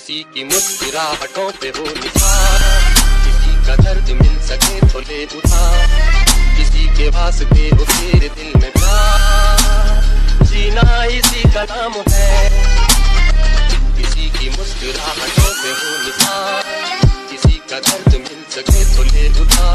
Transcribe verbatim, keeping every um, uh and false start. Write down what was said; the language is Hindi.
किसी की मुस्कुराहटों पे हो निसार, किसी का दर्द मिल सके तो ले उधार, किसी के वास्ते हो तेरे दिल में प्यार, जीना इसी का नाम है। किसी की मुस्कुराहटों पे हो निसार, किसी का दर्द मिल सके तो ले उधार,